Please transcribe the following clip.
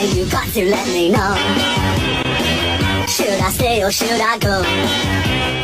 you got to let me know. Should I stay or should I go?